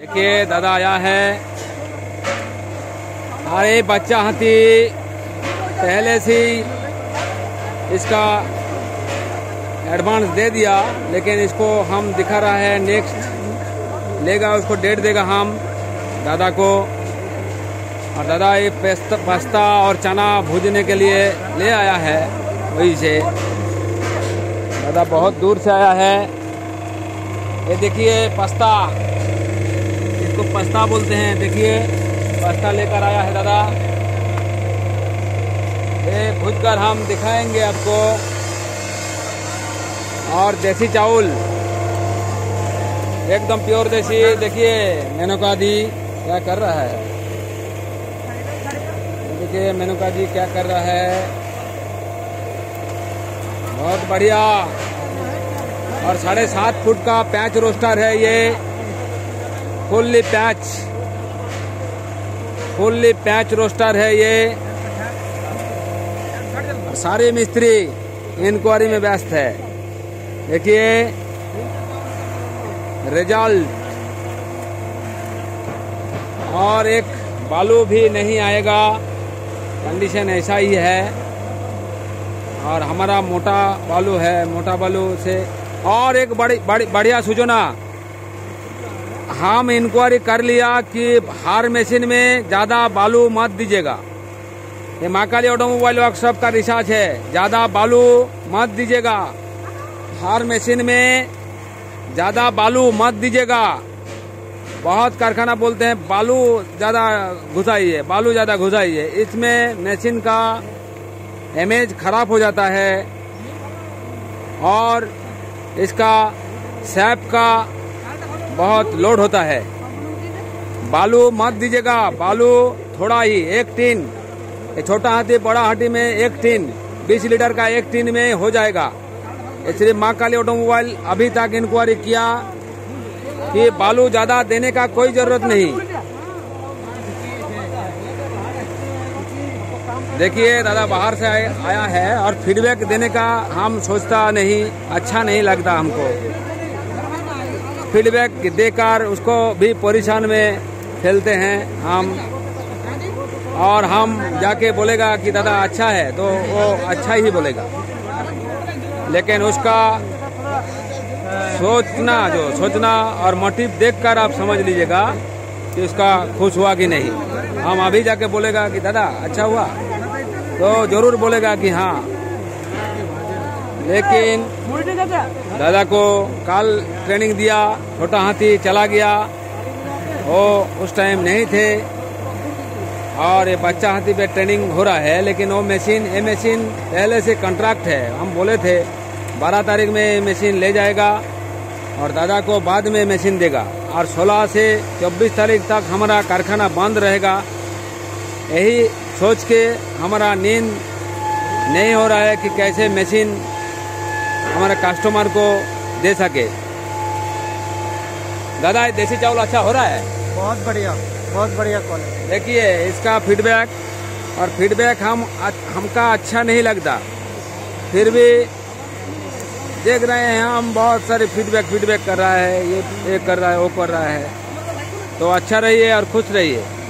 देखिए दादा आया है। अरे बच्चा हाथी पहले से इसका एडवांस दे दिया, लेकिन इसको हम दिखा रहा है नेक्स्ट लेगा, उसको डेट देगा हम दादा को। और दादा ये पास्ता और चना भूजने के लिए ले आया है वहीं से। दादा बहुत दूर से आया है। ये देखिए पास्ता, इसको पास्ता बोलते हैं। देखिए पास्ता लेकर आया है दादा। ये भूजकर हम दिखाएंगे आपको। और देसी चावल एकदम प्योर देसी। देखिए मेनका जी क्या कर रहा है। देखिए मेनका जी क्या कर रहा है, बहुत बढ़िया। और 7.5 फुट का पैच रोस्टर है ये, फुल्ली पैच रोस्टर है ये। सारे मिस्त्री इंक्वायरी में व्यस्त है। देखिए रिजल्ट। और एक बालू भी नहीं आएगा, कंडीशन ऐसा ही है। और हमारा मोटा बालू है, मोटा बालू से। और एक बढ़िया सूचना, हम इंक्वायरी कर लिया कि हार मशीन में ज्यादा बालू मत दीजिएगा। ये महाकाली ऑटोमोबाइल वर्कशॉप का रिसर्च है, ज्यादा बालू मत दीजिएगा। हार मशीन में ज्यादा बालू मत दीजिएगा। बहुत कारखाना बोलते हैं बालू ज्यादा घुसाइए, बालू ज्यादा घुसाइए। इसमें मशीन का इमेज खराब हो जाता है और इसका सैप का बहुत लोड होता है। बालू मत दीजिएगा, बालू थोड़ा ही, 1 टीन। छोटा हाथी बड़ा हाथी में 1 टीन, 20 लीटर का 1 टीन में हो जाएगा। इसलिए महाकाली ऑटोमोबाइल अभी तक इंक्वायरी किया कि बालू ज्यादा देने का कोई जरूरत नहीं। देखिए दादा बाहर से आया है और फीडबैक देने का हम सोचता नहीं, अच्छा नहीं लगता हमको। फीडबैक देकर उसको भी परेशान में फैलते हैं हम। और हम जाके बोलेगा कि दादा अच्छा है तो वो अच्छा ही बोलेगा, लेकिन उसका सोचना और मोटिव देखकर आप समझ लीजिएगा कि उसका खुश हुआ कि नहीं। हम अभी जाके बोलेगा कि दादा अच्छा हुआ तो जरूर बोलेगा कि हाँ, लेकिन दादा को कल ट्रेनिंग दिया, छोटा हाथी चला गया, वो उस टाइम नहीं थे। और ये बच्चा हाथी पे ट्रेनिंग हो रहा है, लेकिन वो ये मशीन पहले से कॉन्ट्रैक्ट है। हम बोले थे 12 तारीख में ये मशीन ले जाएगा और दादा को बाद में मशीन देगा। और 16 से 24 तारीख तक हमारा कारखाना बंद रहेगा। यही सोच के हमारा नींद नहीं हो रहा है कि कैसे मशीन हमारे कस्टमर को दे सके। दादा देसी चावल अच्छा हो रहा है, बहुत बढ़िया क्वालिटी। देखिए इसका फीडबैक हमका अच्छा नहीं लगता, फिर भी देख रहे हैं हम। बहुत सारे फीडबैक कर रहा है, ये कर रहा है, वो कर रहा है। तो अच्छा रहिए और खुश रहिए।